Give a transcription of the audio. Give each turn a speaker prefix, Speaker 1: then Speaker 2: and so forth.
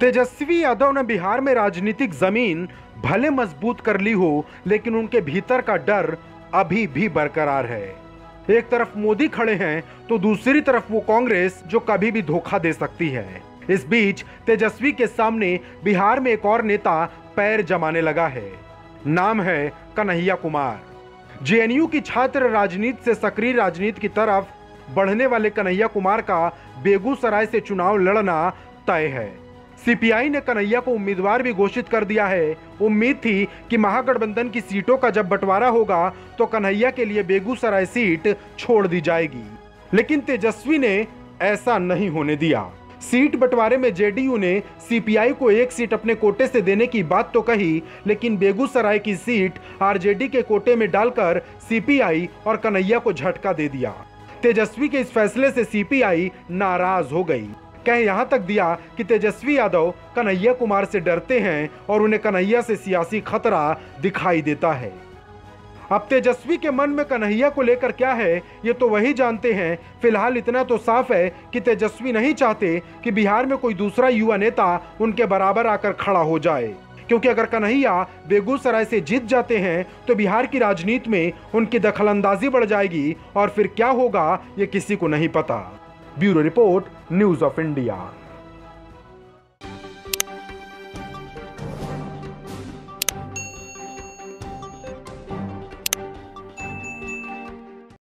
Speaker 1: तेजस्वी यादव ने बिहार में राजनीतिक जमीन भले मजबूत कर ली हो, लेकिन उनके भीतर का डर अभी भी बरकरार है। एक तरफ मोदी खड़े हैं तो दूसरी तरफ वो कांग्रेस जो कभी भी धोखा दे सकती है। इस बीच तेजस्वी के सामने बिहार में एक और नेता पैर जमाने लगा है। नाम है कन्हैया कुमार। जेएनयू की छात्र राजनीति से सक्रिय राजनीति की तरफ बढ़ने वाले कन्हैया कुमार का बेगूसराय से चुनाव लड़ना तय है। सीपीआई ने कन्हैया को उम्मीदवार भी घोषित कर दिया है। उम्मीद थी कि महागठबंधन की सीटों का जब बंटवारा होगा तो कन्हैया के लिए बेगूसराय सीट छोड़ दी जाएगी, लेकिन तेजस्वी ने ऐसा नहीं होने दिया। सीट बंटवारे में जेडीयू ने सीपीआई को एक सीट अपने कोटे से देने की बात तो कही, लेकिन बेगूसराय की सीट आरजेडी के कोटे में डालकर सीपीआई और कन्हैया को झटका दे दिया। तेजस्वी के इस फैसले से सीपीआई नाराज हो गई। कह यहां तक दिया कि तेजस्वी यादव कन्हैया कुमार से डरते हैं और उन्हें कन्हैया से सियासी खतरा दिखाई देता है। अब तेजस्वी के मन में कन्हैया को लेकर क्या है ये तो वही जानते हैं। फिलहाल इतना तो साफ है कि तेजस्वी नहीं चाहते कि बिहार में कोई दूसरा युवा नेता उनके बराबर आकर खड़ा हो जाए, क्योंकि अगर कन्हैया बेगूसराय से जीत जाते हैं तो बिहार की राजनीति में उनकी दखलंदाजी बढ़ जाएगी और फिर क्या होगा ये किसी को नहीं पता। Bureau report, news of India.